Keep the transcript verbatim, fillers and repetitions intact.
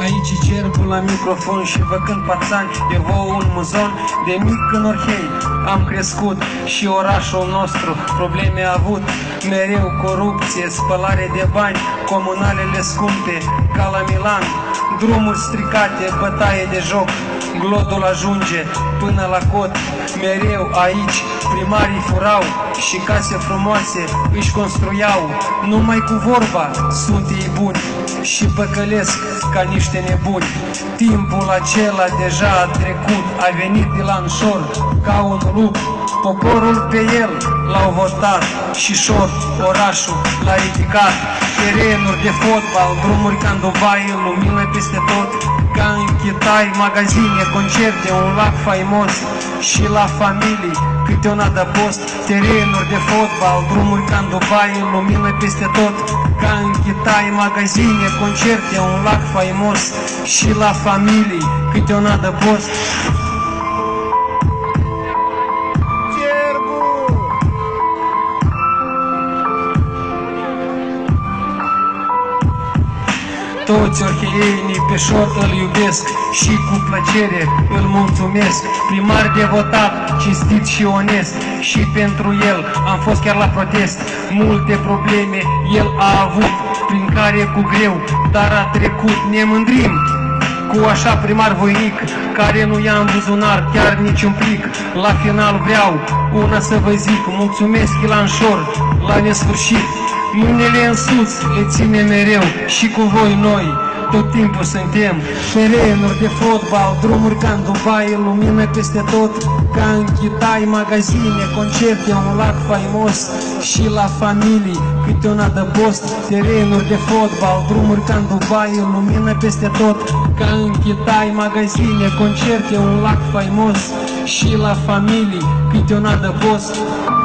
Aici cerbul la microfon și vă cânt pațani de vouă un muzon. De mic în Orhei am crescut și orașul nostru probleme a avut. Mereu corupție, spălare de bani, comunalele scumpe ca la Milan, drumuri stricate, bătaie de joc, glodul ajunge până la cot. Mereu aici primarii furau și case frumoase își construiau. Numai cu vorba sunt ei buni și păcălesc ca niște nebuni. Timpul acela deja a trecut, a venit Dilanșor ca un lup. Poporul pe el l-au votat și șor orașul l-a ridicat. Terenuri de fotbal, drumuri ca în Dubai, lumină peste tot ca în Chitai, magazine, concerte, un lac faimos și la familii câte un adăpost. Terenuri de fotbal, drumuri ca în Dubai, lumină peste tot ca în Chitai, magazine, concerte, un lac faimos și la familii câte un adăpost. Toți orheienii pe șor îl iubesc și cu plăcere îl mulțumesc. Primar devotat, cinstit și onest, și pentru el am fost chiar la protest. Multe probleme el a avut, prin care cu greu, dar a trecut. Ne mândrim cu așa primar voinic, care nu ia în buzunar chiar niciun plic. La final vreau una să vă zic, mulțumesc Dilanșor la nesfârșit. Mâinile în sus le ține mereu și cu voi noi tot timpul suntem. Terenuri de fotbal, drumuri ca în Dubai, lumină peste tot ca în Chitai, magazine, concerte, un lac faimos și la familii câte un adăpost. Terenuri de fotbal, drumuri ca în Dubai, lumină peste tot ca în Chitai, magazine, concerte, un lac faimos și la familii câte un adăpost.